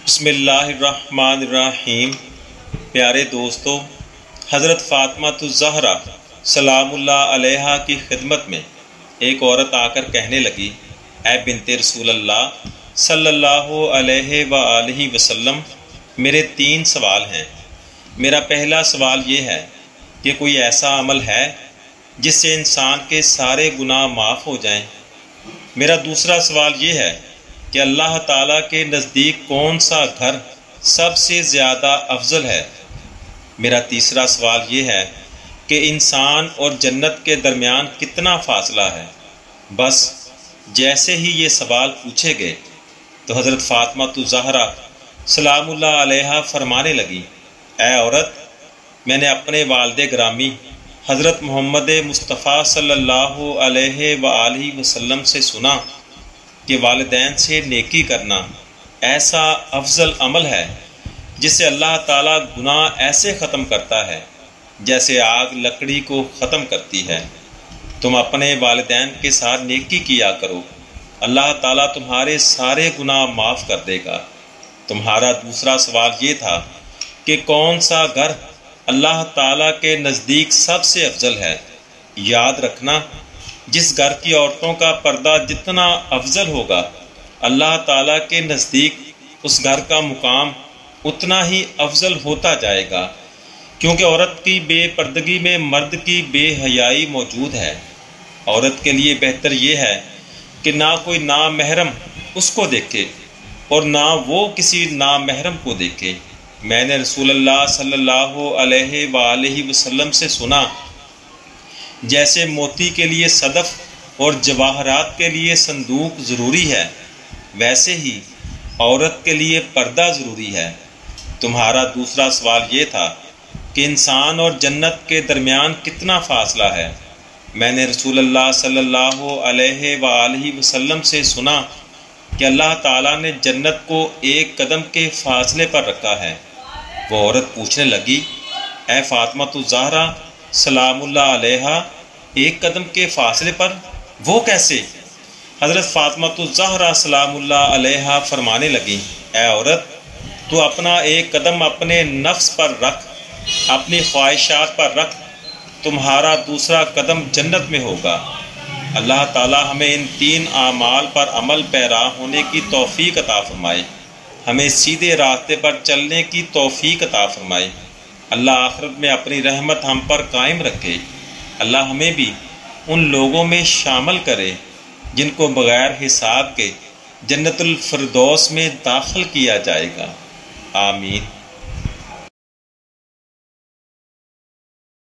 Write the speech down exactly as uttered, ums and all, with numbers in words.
بسم اللہ الرحمن الرحیم۔ پیارے دوستو، حضرت فاطمہ الزہرا سلام اللہ علیہا کی خدمت میں ایک عورت آ کر کہنے لگی، اے بنت رسول اللہ صلی اللہ علیہ وآلہ وسلم، میرے تین سوال ہیں۔ میرا پہلا سوال یہ ہے کہ کوئی ایسا عمل ہے جس سے انسان کے سارے گناہ معاف ہو جائیں؟ میرا دوسرا سوال یہ ہے کہ اللہ تعالیٰ کے نزدیک کون سا گھر سب سے زیادہ افضل ہے؟ میرا تیسرا سوال یہ ہے کہ انسان اور جنت کے درمیان کتنا فاصلہ ہے؟ بس جیسے ہی یہ سوال پوچھے گئے تو حضرت فاطمہ الزہرا سلام اللہ علیہا فرمانے لگی، اے عورت، میں نے اپنے والد گرامی حضرت محمد مصطفیٰ صلی اللہ علیہ وآلہ وسلم سے سنا کہ والدین سے نیکی کرنا ایسا افضل عمل ہے جس سے اللہ تعالیٰ گناہ ایسے ختم کرتا ہے جیسے آگ لکڑی کو ختم کرتی ہے۔ تم اپنے والدین کے ساتھ نیکی کیا کرو، اللہ تعالیٰ تمہارے سارے گناہ معاف کر دے گا۔ تمہارا دوسرا سوال یہ تھا کہ کون سا گھر اللہ تعالیٰ کے نزدیک سب سے افضل ہے؟ یاد رکھنا، جس گھر کی عورتوں کا پردہ جتنا افضل ہوگا، اللہ تعالیٰ کے نزدیک اس گھر کا مقام اتنا ہی افضل ہوتا جائے گا، کیونکہ عورت کی بے پردگی میں مرد کی بے حیائی موجود ہے۔ عورت کے لیے بہتر یہ ہے کہ نہ کوئی نامحرم اس کو دیکھے اور نہ وہ کسی نامحرم کو دیکھے۔ میں نے رسول اللہ صلی اللہ علیہ وآلہ وسلم سے سنا، جیسے موتی کے لیے صدف اور جواہرات کے لیے صندوق ضروری ہے، ویسے ہی عورت کے لیے پردہ ضروری ہے۔ تمہارا دوسرا سوال یہ تھا کہ انسان اور جنت کے درمیان کتنا فاصلہ ہے۔ میں نے رسول اللہ صلی اللہ علیہ وآلہ وسلم سے سنا کہ اللہ تعالیٰ نے جنت کو ایک قدم کے فاصلے پر رکھا ہے۔ وہ عورت پوچھنے لگی، اے فاطمہ الزہرا سلام اللہ علیہا، ایک قدم کے فاصلے پر؟ وہ کیسے؟ حضرت فاطمہ الزہرا سلام اللہ علیہا فرمانے لگی، اے عورت، تو اپنا ایک قدم اپنے نفس پر رکھ، اپنی خواہشات پر رکھ، تمہارا دوسرا قدم جنت میں ہوگا۔ اللہ تعالی ہمیں ان تین اعمال پر عمل پیرا ہونے کی توفیق عطا فرمائے، ہمیں سیدھے راستے پر چلنے کی توفیق عطا فرمائے۔ اللہ آخرت میں اپنی رحمت ہم پر قائم رکھے۔ اللہ ہمیں بھی ان لوگوں میں شامل کرے جن کو بغیر حساب کے جنت الفردوس میں داخل کیا جائے گا۔ آمین۔